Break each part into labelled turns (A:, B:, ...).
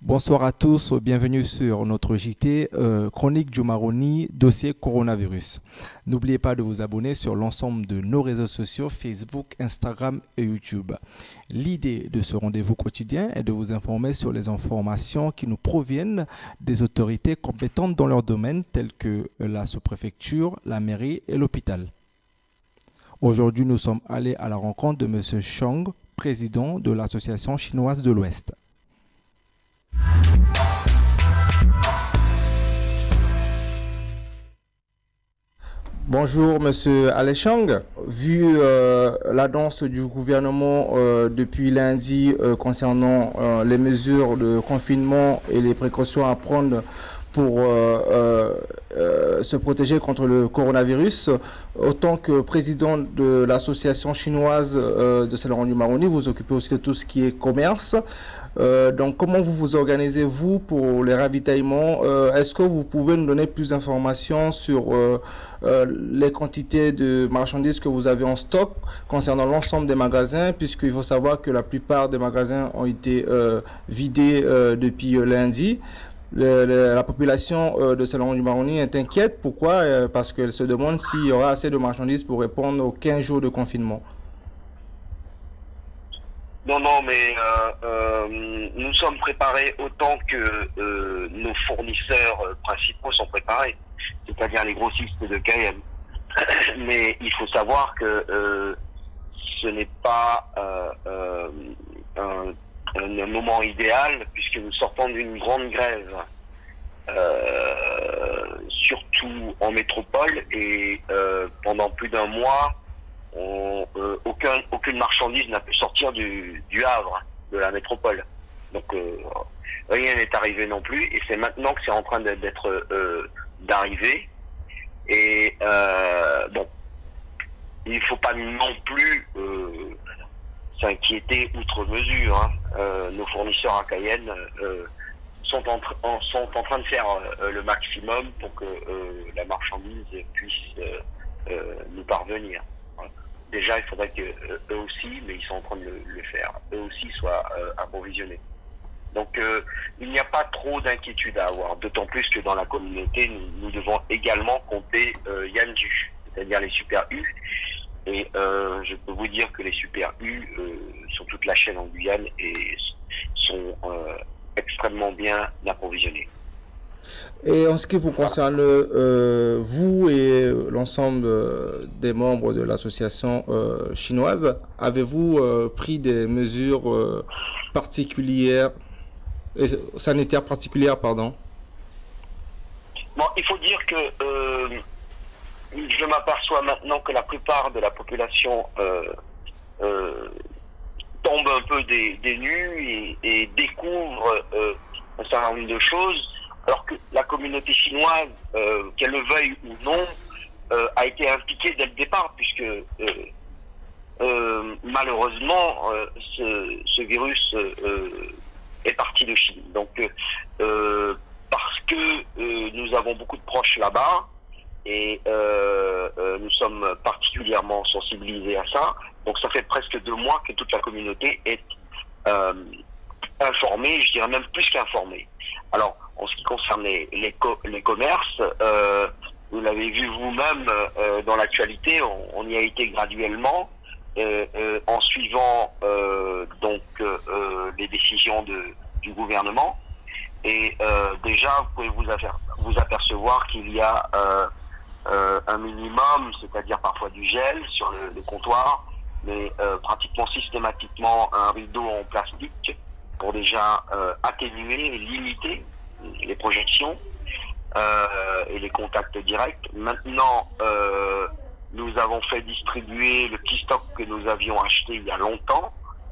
A: Bonsoir à tous, bienvenue sur notre JT Chronique du Maroni, dossier coronavirus. N'oubliez pas de vous abonner sur l'ensemble de nos réseaux sociaux, Facebook, Instagram et YouTube. L'idée de ce rendez-vous quotidien est de vous informer sur les informations qui nous proviennent des autorités compétentes dans leur domaine, telles que la sous-préfecture, la mairie et l'hôpital. Aujourd'hui, nous sommes allés à la rencontre de M. Chang, président de l'Association chinoise de l'Ouest. Bonjour Monsieur Alechang. Vu l'annonce du gouvernement depuis lundi concernant les mesures de confinement et les précautions à prendre pour se protéger contre le coronavirus, autant que président de l'association chinoise de Saint-Laurent-du-Maroni, vous occupez aussi de tout ce qui est commerce. Donc, comment vous vous organisez, vous, pour les ravitaillements? Est-ce que vous pouvez nous donner plus d'informations sur les quantités de marchandises que vous avez en stock concernant l'ensemble des magasins, puisqu'il faut savoir que la plupart des magasins ont été vidés depuis lundi. La population de Saint-Laurent-du-Maroni est inquiète. Pourquoi? Parce qu'elle se demande s'il y aura assez de marchandises pour répondre aux 15 jours de confinement.
B: Non, mais nous sommes préparés autant que nos fournisseurs principaux sont préparés, c'est-à-dire les grossistes de Cayenne. Mais il faut savoir que ce n'est pas un moment idéal, puisque nous sortons d'une grande grève, surtout en métropole, et pendant plus d'un mois, aucune marchandise n'a pu sortir du Havre, de la métropole. Donc rien n'est arrivé non plus, et c'est maintenant que c'est en train d'arriver. Et bon, il ne faut pas non plus s'inquiéter outre mesure. Hein. Nos fournisseurs à Cayenne sont en train de faire le maximum pour que la marchandise puisse nous parvenir. Déjà, il faudrait que eux aussi, mais ils sont en train de le faire, eux aussi soient approvisionnés. Donc, il n'y a pas trop d'inquiétude à avoir, d'autant plus que dans la communauté, nous devons également compter Yandu, c'est-à-dire les Super U. Et je peux vous dire que les Super U, sur toute la chaîne en Guyane, sont extrêmement bien approvisionnés.
A: Et en ce qui vous concerne, vous et l'ensemble des membres de l'association chinoise, avez-vous pris des mesures particulières, sanitaires particulières, pardon?
B: Bon, il faut dire que je m'aperçois maintenant que la plupart de la population tombe un peu des nues et découvre un certain nombre de choses, alors que la communauté chinoise, qu'elle le veuille ou non, a été impliquée dès le départ, puisque malheureusement, ce virus est parti de Chine. Donc, parce que nous avons beaucoup de proches là-bas, et nous sommes particulièrement sensibilisés à ça. Donc, ça fait presque 2 mois que toute la communauté est informée, je dirais même plus qu'informée. Alors, en ce qui concerne les commerces, vous l'avez vu vous-même dans l'actualité, on y a été graduellement en suivant donc les décisions du gouvernement. Et déjà, vous pouvez vous apercevoir qu'il y a un minimum, c'est-à-dire parfois du gel sur le comptoir, mais pratiquement systématiquement un rideau en plastique pour déjà atténuer et limiter les projections et les contacts directs. Maintenant, nous avons fait distribuer le petit stock que nous avions acheté il y a longtemps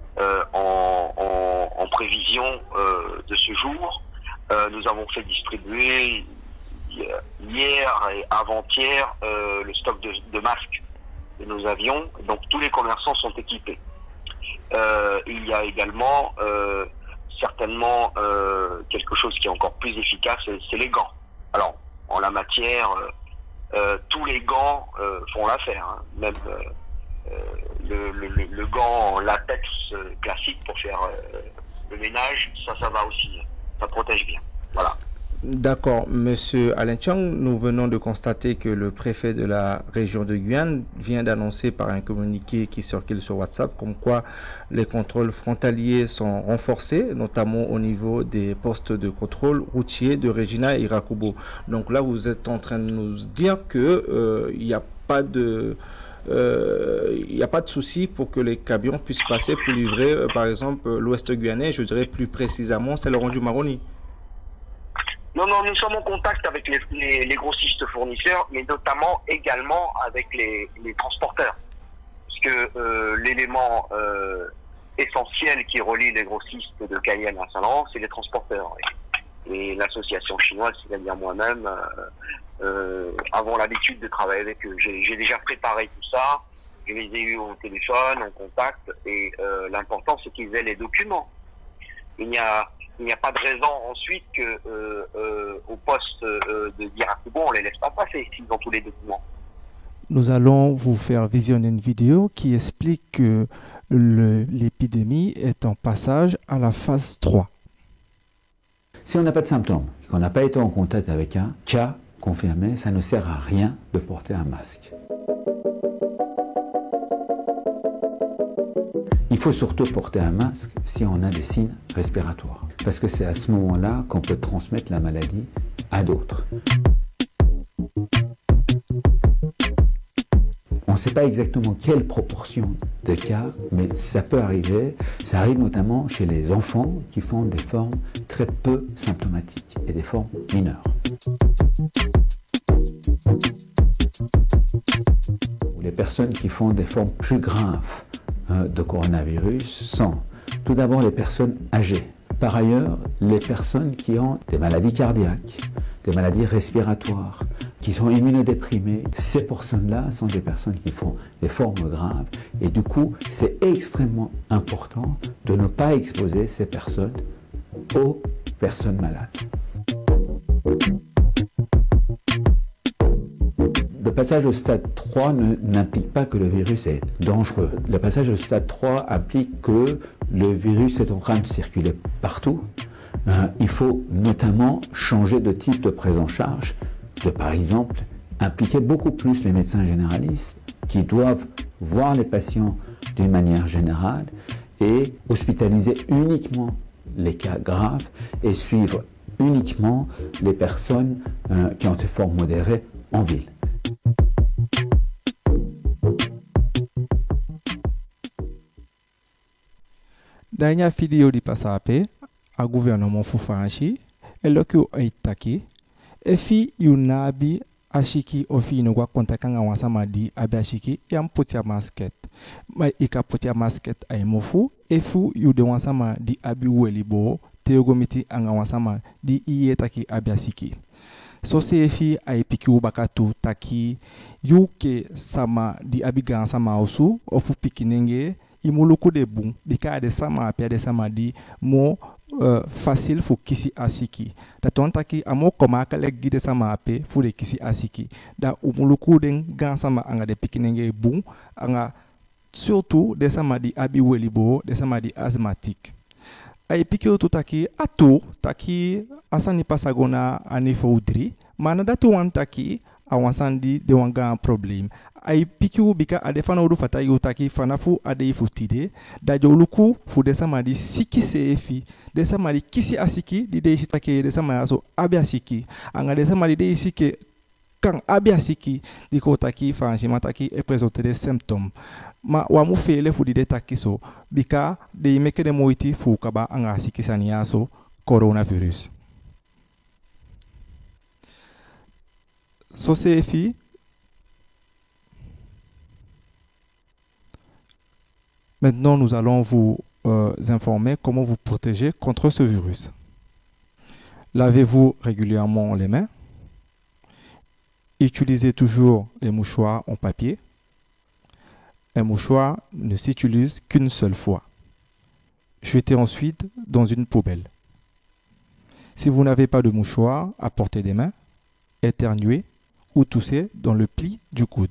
B: en prévision de ce jour. Nous avons fait distribuer hier et avant-hier le stock de masques que nous avions. Donc tous les commerçants sont équipés. Il y a également certainement quelque chose qui est encore plus efficace, c'est les gants. Alors, en la matière, tous les gants font l'affaire. Hein. Même le gant en latex classique pour faire le ménage, ça va aussi. ça protège bien. Voilà.
A: D'accord, Monsieur Alain Chang, nous venons de constater que le préfet de la région de Guyane vient d'annoncer par un communiqué qui circule sur WhatsApp comme quoi les contrôles frontaliers sont renforcés, notamment au niveau des postes de contrôle routier de Regina et Irakubo. Donc là, vous êtes en train de nous dire que il n'y a pas de souci pour que les camions puissent passer pour livrer, par exemple, l'Ouest guyanais, je dirais plus précisément, c'est Laurent du Maroni.
B: Non, nous sommes en contact avec les grossistes fournisseurs, mais notamment également avec les transporteurs. Parce que l'élément essentiel qui relie les grossistes de Cayenne à Saint-Laurent, c'est les transporteurs. Et l'association chinoise, c'est-à-dire moi-même, avons l'habitude de travailler avec eux. J'ai déjà préparé tout ça, je les ai eus au téléphone, en contact, et l'important c'est qu'ils aient les documents. Il n'y a pas de raison ensuite que au poste de Irakubo, on les laisse pas passer s'ils ont tous les documents.
C: Nous allons vous faire visionner une vidéo qui explique que l'épidémie est en passage à la phase 3.
D: Si on n'a pas de symptômes, qu'on n'a pas été en contact avec un cas confirmé, ça ne sert à rien de porter un masque. Il faut surtout porter un masque si on a des signes respiratoires, parce que c'est à ce moment-là qu'on peut transmettre la maladie à d'autres. On ne sait pas exactement quelle proportion de cas, mais ça peut arriver. Ça arrive notamment chez les enfants qui font des formes très peu symptomatiques et des formes mineures. Ou les personnes qui font des formes plus graves de coronavirus sont tout d'abord les personnes âgées. Par ailleurs, les personnes qui ont des maladies cardiaques, des maladies respiratoires, qui sont immunodéprimées, ces personnes-là sont des personnes qui font des formes graves et du coup, c'est extrêmement important de ne pas exposer ces personnes aux personnes malades. Le passage au stade 3 n'implique pas que le virus est dangereux. Le passage au stade 3 implique que le virus est en train de circuler partout. Il faut notamment changer de type de prise en charge, de par exemple impliquer beaucoup plus les médecins généralistes qui doivent voir les patients d'une manière générale et hospitaliser uniquement les cas graves et suivre uniquement les personnes qui ont des formes modérées en ville.
C: Dernière vidéo di pasape a gouvernement fufanchi elokyo aitaki efi yunabi ashiki ofi no kwa kontakanga wasama di abashiki yam potia masket ma ika potia masket ay mofu efu yude wasama di abi welibo teogomiti anga wasama di iyetaki abashiki so sefi ay piki ubakatu taki yuke sama di abiga sama osu ofu pikinenge imuluku de bon dika de sama apia de sama di mo facile fu kisi asiki da tontaki amo koma kale gide sama ape fu de kisi asiki da umuluku den gan sama anga de pikinenge bon anga surtout de sama di abi welibo de sama di asthmatique ay pikio tutaki atu taki asani pasagona anifo udri mana datu wantaki awansandi de wanga problem ay pikiu bika adefana udu fata yutaki fanafu ade ifutide da joluku fu de samadi siki sefi de samadi kisi asiki di de shitake de samadi so abi asiki anga de samadi de isike kan abi asiki di ko taki fanshi mataki e présenter des symptômes ma wa mu fele fu di de takiso bika de imeke de moiti fu kaba anga asiki saniaso coronavirus so sefi. Maintenant, nous allons vous informer comment vous protéger contre ce virus. Lavez-vous régulièrement les mains. Utilisez toujours les mouchoirs en papier. Un mouchoir ne s'utilise qu'une seule fois. Jetez ensuite dans une poubelle. Si vous n'avez pas de mouchoir à portée des mains, éternuez ou toussez dans le pli du coude.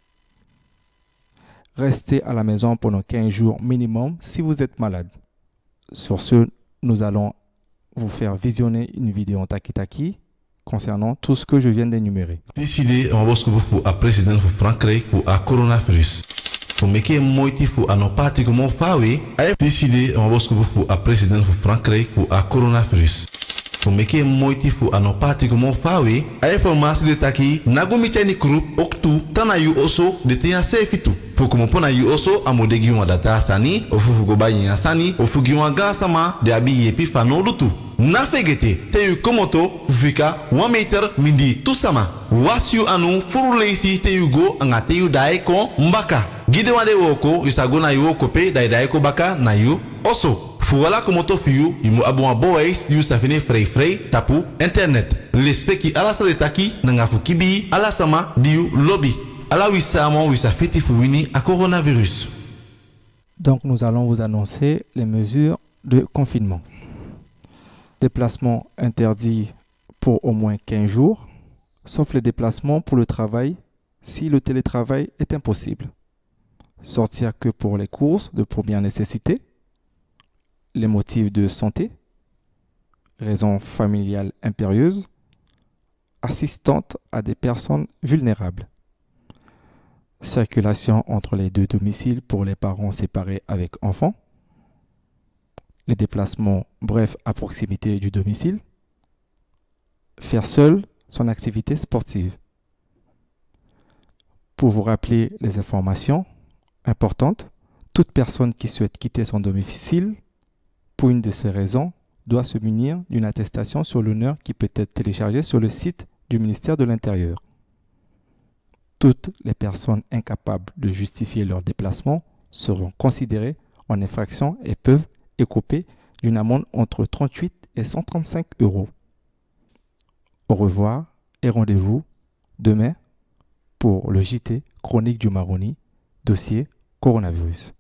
C: Restez à la maison pendant 15 jours minimum si vous êtes malade. Sur ce, nous allons vous faire visionner une vidéo en taki-taki concernant tout ce que je viens d'énumérer.
E: Décidé en bosque pour à président pour Frankrijk pour à coronavirus. Pour me que moiti pour à non pratiquement fawe, a décidé en bosque pour à président pour Frankrijk pour à coronavirus. Pour me que moiti pour à non pratiquement fawe, a information de taki nagomi chani group oktu tanayu oso de tia sefitu. Pour que pona yu oso amodegi wa data sani, ofufu gobayi sani, ofugi wa gasama de abi yepi fano lutu. Na fegete te yu komoto fika 1 meter mindi tusama wasiu anu furu leisi te yu go anga te yu dai ko mbaka gide wade woko yusago na yu woko pe dai ko baka na yu oso fuwala komoto fiyu imu abon boys yu safine frey tapu internet lespeki ala saletaki nanga fukibi ala sama diu lobby ala wisamo wisafeti fuwini a coronavirus.
C: Donc nous allons vous annoncer les mesures de confinement. Déplacement interdit pour au moins 15 jours, sauf les déplacements pour le travail si le télétravail est impossible. Sortir que pour les courses de première nécessité, les motifs de santé, raisons familiales impérieuses, assistante à des personnes vulnérables. Circulation entre les deux domiciles pour les parents séparés avec enfants. Les déplacements brefs à proximité du domicile. Faire seul son activité sportive. Pour vous rappeler les informations importantes, toute personne qui souhaite quitter son domicile pour une de ces raisons doit se munir d'une attestation sur l'honneur qui peut être téléchargée sur le site du ministère de l'Intérieur. Toutes les personnes incapables de justifier leur déplacement seront considérées en infraction et peuvent écopé d'une amende entre 38 et 135 €. Au revoir et rendez-vous demain pour le JT Chronique du Maroni, dossier coronavirus.